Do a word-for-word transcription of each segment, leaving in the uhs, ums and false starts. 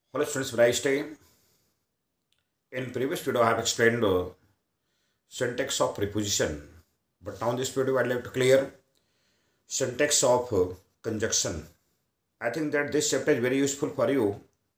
Hello students, nice day. In previous video, I have explained uh, syntax of preposition, but now in this video, I'd like to clear syntax of uh, conjunction. I think that this chapter is very useful for you.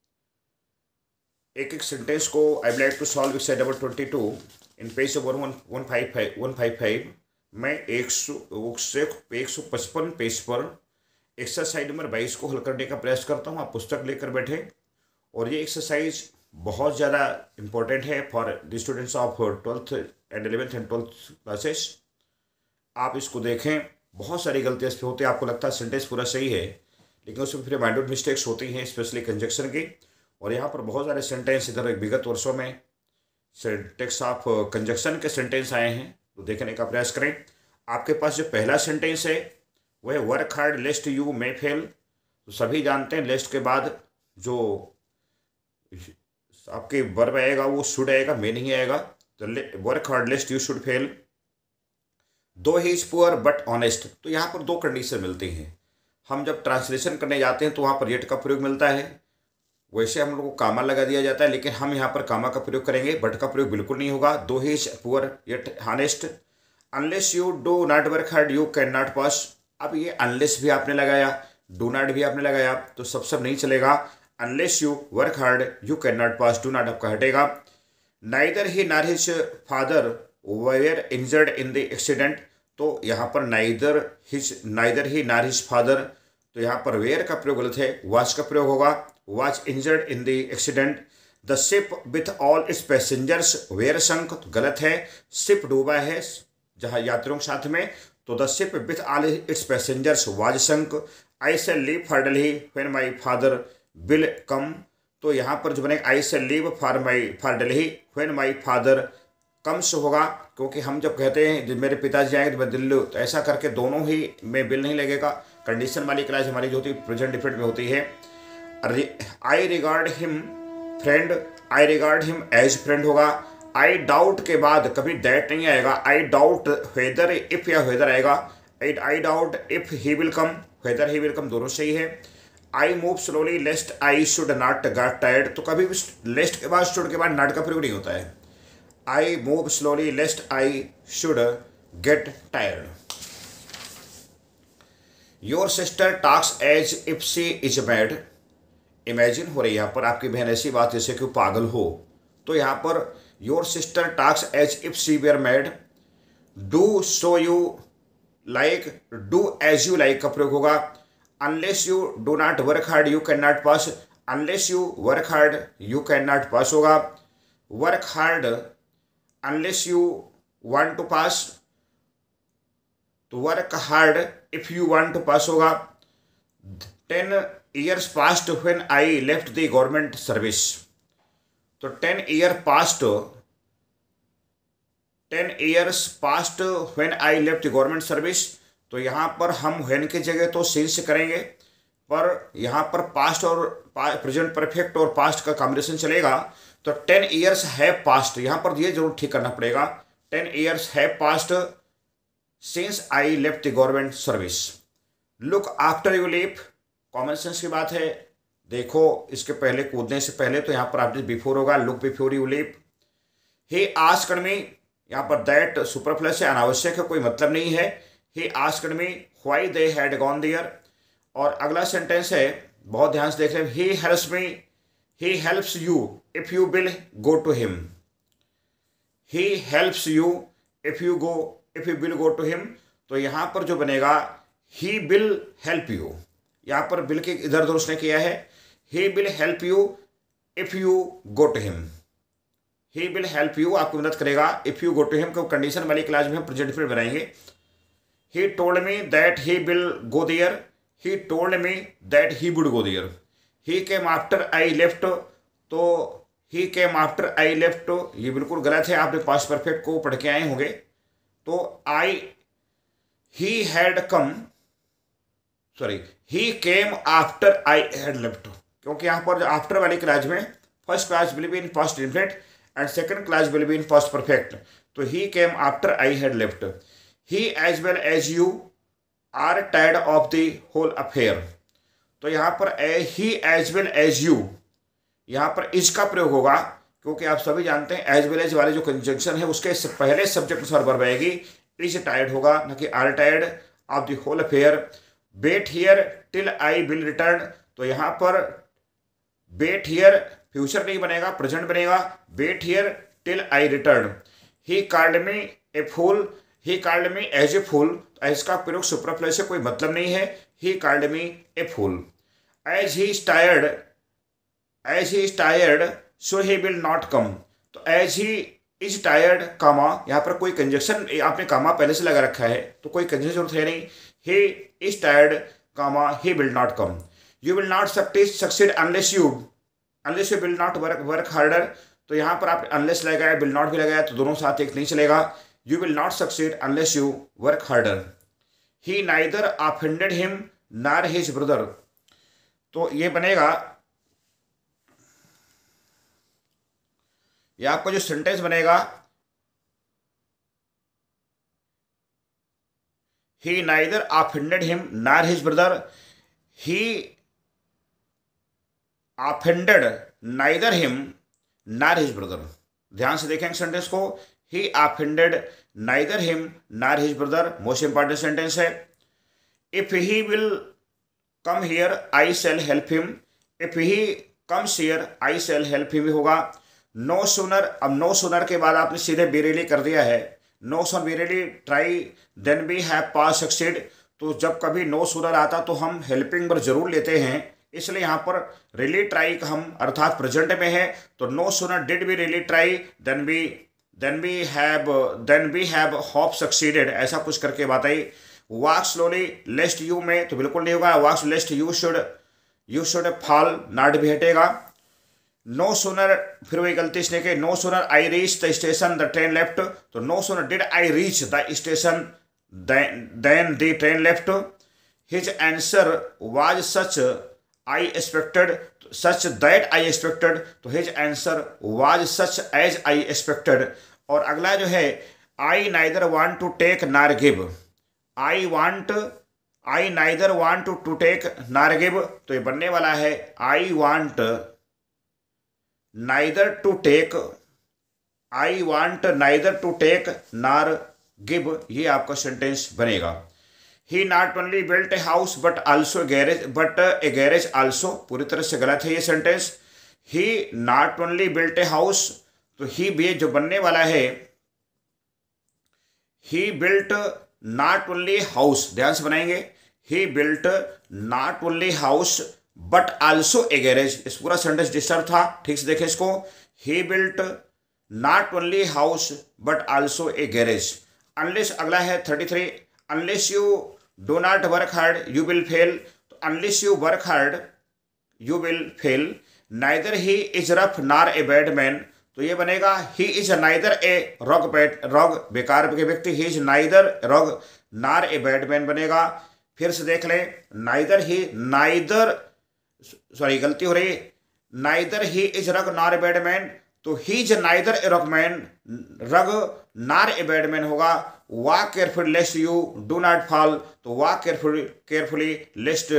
एक एक sentence को I like to solve exercise number twenty two in page one one one five five one five five मैं एक सौ से एक सौ पचपन पेज पर एक्सरसाइज नंबर बाईस को हल करने का प्रयास करता हूँ। आप पुस्तक लेकर बैठे और ये एक्सरसाइज बहुत ज़्यादा इम्पोर्टेंट है for the students of twelfth and eleventh and twelfth classes. आप इसको देखें, बहुत सारी गलतियाँ इस पर होती है। आपको लगता है सेंटेंस पूरा सही है, लेकिन उसमें फिर माइन्यूट मिस्टेक्स होती हैं, स्पेशली कंजक्शन की। और यहाँ पर बहुत सारे सेंटेंस इधर विगत वर्षों में सिंटैक्स ऑफ कंजक्शन के सेंटेंस आए हैं, तो देखने का प्रयास करें। आपके पास जो पहला सेंटेंस है वह work hard lest you may fail. तो सभी जानते हैं लेस्ट के बाद जो आपके वर्ब आएगा वो शुड आएगा, मे नहीं आएगा। तो work hard lest you should fail. Though he is poor but honest. तो यहाँ पर दो कंडीशन मिलती हैं। हम जब ट्रांसलेशन करने जाते हैं तो वहाँ पर येट का प्रयोग मिलता है, वैसे हम लोग को कामा लगा दिया जाता है, लेकिन हम यहाँ पर कामा का प्रयोग करेंगे, बट का प्रयोग बिल्कुल नहीं होगा। Though he is poor yet honest. Unless you do not work hard you can not पास। अब ये अनलेस भी आपने लगाया, डू नॉट भी आपने लगाया, तो सब सब नहीं चलेगा। Unless you work hard you can not pass, do not आपका हटेगा। Neither he nor his father were injured in the accident. तो यहाँ पर neither his neither he nor his father, तो यहाँ पर वेयर का प्रयोग गलत है, वाज का प्रयोग होगा। Was injured in the accident. The ship with all its passengers were sunk, तो गलत है। शिप डूबा है जहाँ यात्रियों के साथ में, तो the ship with all its passengers was sunk. I say leave for Delhi when my father will come. तो यहाँ पर जो बनेगा I say leave for my for Delhi when my father comes होगा, क्योंकि हम जब कहते हैं जब मेरे पिताजी आएंगे तो मैं दिल्ली, तो ऐसा करके दोनों ही में बिल नहीं लगेगा। कंडीशन वाली क्लास हमारी जो होती है प्रेजेंट डिफरेंट में होती है। I regard him friend, I regard him as friend होगा। आई डाउट के बाद कभी दैट नहीं आएगा। आई डाउट वेदर इफ या वेदर आएगा। I doubt if he will come, whether he will come दोनों सही है। I move slowly lest I should not get tired. तो कभी भी लेस्ट के बाद शुड के बाद नॉट का प्रयोग नहीं होता है। I move slowly lest I should get tired. Your sister talks as if she is mad. Imagine हो रही है यहाँ पर आपकी बहन ऐसी बात जैसे कि पागल हो, तो यहाँ पर your sister talks as if she were mad. Do so you like, do as you like का प्रयोग होगा। Unless you do not work hard you can not pass. Unless you work hard you can not pass होगा। Work hard unless you want to pass, तो work hard if you want to pass होगा। Ten years past when I left the government service. तो ten year past ten years past when I left the government service. तो यहाँ पर हम when की जगह तो सिंस करेंगे, पर यहाँ पर पास्ट और प्रेजेंट परफेक्ट और पास्ट का कॉम्बिनेशन चलेगा। तो टेन ईयर्स है पास्ट, यहाँ पर ये जरूर ठीक करना पड़ेगा। टेन ईयर्स है past since I left the government service. Look after you leave, common sense की बात है। देखो इसके पहले कूदने से पहले, तो यहाँ पर आपने बिफोर होगा, look before you leave. He asked me, यहाँ पर दैट सुपरफ्लस है, अनावश्यक है, कोई मतलब नहीं है। He asked me why they had gone there. और अगला सेंटेंस है, बहुत ध्यान से देख रहे हैं। He helps me, he helps you if you will go to him. He helps you if you go if you will go to him. तो यहाँ पर जो बनेगा ही विल हेल्प यू, यहाँ पर बिल के इधर उधर उसने किया है। He will help you if you go to him. He will help you आपको मदद करेगा if you go to him को कंडीशन वाली क्लास में हम प्रेजेंट डिफरेंट बनाएंगे। He told me that he will go there. He told me that he would go there. He came after I left. तो he came after I left ये बिल्कुल गलत है, आपने पास्ट परफेक्ट को पढ़ के आए होंगे। तो I he had come sorry he came after I had left, क्योंकि यहाँ पर आफ्टर वाली क्लास में first class will be in past indefinite and second class will be in past perfect. तो he came after I had left. He as well as you are tired of the whole affair. तो यहाँ पर he as well as you यहाँ पर is का प्रयोग होगा, क्योंकि आप सभी जानते हैं एज वेल एज वाले जो कंजंक्शन है उसके पहले सब्जेक्ट अनुसार वर्ब आएगी, इज टायर्ड होगा न कि are tired of the whole affair. Wait here till I will return, तो यहाँ पर वेट हियर फ्यूचर नहीं बनेगा, प्रेजेंट बनेगा, wait here till I return. He called me a fool, he called me as a fool, as का प्रयोग superfluous से कोई मतलब नहीं है, he called me a fool. As he is tired, as he is tired so he will not come, तो as he is tired comma, यहाँ पर कोई कंजक्शन आपने कामा पहले से लगा रखा है तो कोई कंजक्शन जरूरत है नहीं, he is tired comma he will not come. You will not succeed unless you, unless you will not work work harder, तो यहाँ पर आप अनलेस लगाया विल नॉट भी लगाया तो दोनों साथ एक नहीं चलेगा। You will not succeed unless you work harder. He neither offended him nor his brother, तो ये बनेगा, ये आपका जो सेंटेंस बनेगा, he neither offended him nor his brother, he offended neither him nor his brother. ध्यान से देखेंगे सेंटेंस को, he offended neither him nor his brother, most important sentence है। If he will come here I shall help him, if he comes here I shall help him होगा। No sooner, अब no sooner के बाद आपने सीधे बेरेली कर दिया है, no soon barely try then be have pass succeed, तो जब कभी नो सुनर आता तो हम हेल्पिंग पर जरूर लेते हैं, इसलिए यहाँ पर रियली ट्राई का हम अर्थात प्रेजेंट में है, तो no sooner did be really try then be then be have then be have hope succeeded, ऐसा कुछ करके बात आई। वॉक स्लोली लेस्ट यू में, तो बिल्कुल नहीं होगा, walk lest you should you should fall, not भी हटेगा। नो सोनर, फिर वही गलती इसने की, no sooner I reach the station the train left, तो no sooner did I reach the station then the train left. His answer was such I expected, such that I expected, तो his answer was such as I expected. और अगला जो है, I neither want to take nor give, I want I neither want to to take nor give, तो ये बनने वाला है I want neither to take, I want neither to take nor give, ये आपका सेंटेंस बनेगा। He not only built a house but also garage, but A garage also, पूरी तरह से गलत है ये sentence. He not only built a house, तो ही भी जो बनने वाला है, he built not only house, ध्यान से बनाएंगे, he built not only house but also a garage, इस पूरा सेंटेंस डिस्टर्ब था, ठीक से देखें इसको। He built not only house but also a garage. Unless अगला है thirty three, unless you do not work hard you will fail, तो unless you work hard you will fail. Neither he is rough nor a bad man, तो ये बनेगा he is neither a rogue bad, rogue बेकार के व्यक्ति, ही is neither rogue नार a bad man बनेगा। फिर से देख लें, नाइदर ही नाइदर सॉरी गलती हो रही, नाइदर ही इज रग नार ए बैड मैन, तो ही इज नाइदर ए रग man rogue nor a bad man होगा। Walk carefully lest you do not fall, तो walk carefully carefully lest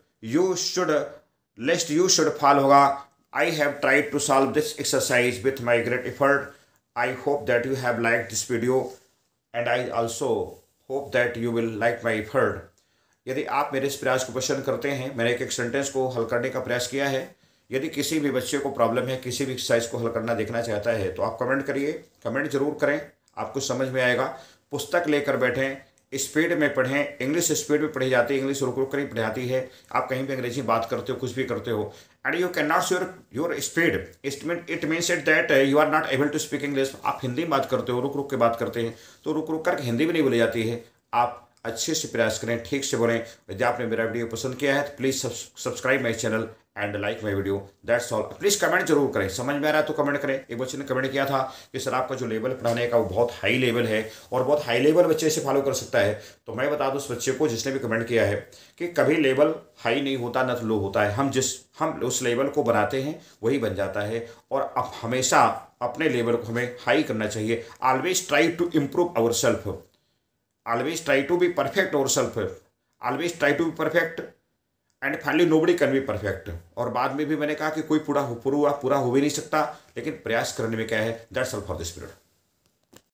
you should lest you should fall होगा। I have tried to solve this exercise with my great effort, I hope that you have like this video and I also hope that you will like my effort. यदि आप मेरे इस प्रयास को पसंद करते हैं, मैंने एक एक सेंटेंस को हल करने का प्रयास किया है, यदि किसी भी बच्चे को प्रॉब्लम है, किसी भी एक्सरसाइज को हल करना देखना चाहता है, तो आप कमेंट करिए, कमेंट जरूर करें, आपको समझ में आएगा। पुस्तक लेकर बैठें, स्पीड में पढ़ें, इंग्लिश स्पीड में पढ़ी जाती है, इंग्लिश रुक रुक कर ही पढ़ाती है। आप कहीं भी अंग्रेजी बात करते हो, कुछ भी करते हो, and you can not your your speed, it means it that you are not able to speak English. आप हिंदी में बात करते हो, रुक रुक के बात करते हैं, तो रुक रुक करके हिंदी भी नहीं बोली जाती है। आप अच्छे से प्रयास करें, ठीक से बोलें। यदि आपने मेरा वीडियो पसंद किया है तो please subscribe my channel and like my video, that's all. Please comment जरूर करें, समझ में आ रहा है तो कमेंट करें। एक बच्चे ने कमेंट किया था कि सर आपका जो लेवल पढ़ाने का वो बहुत हाई लेवल है और बहुत हाई लेवल बच्चे इसे फॉलो कर सकता है, तो मैं बता दूं उस बच्चे को जिसने भी कमेंट किया है कि कभी लेवल हाई नहीं होता न तो लो होता है, हम जिस हम उस लेवल को बनाते हैं वही बन जाता है। और अब हमेशा अपने लेवल को हमें हाई करना चाहिए। Always try to improve our self, always try to be perfect ourselves, always try to be perfect and finally nobody can be perfect. और बाद में भी मैंने कहा कि कोई पूरा हो पूरा पूरा हो भी नहीं सकता, लेकिन प्रयास करने में क्या है, that's all for this period.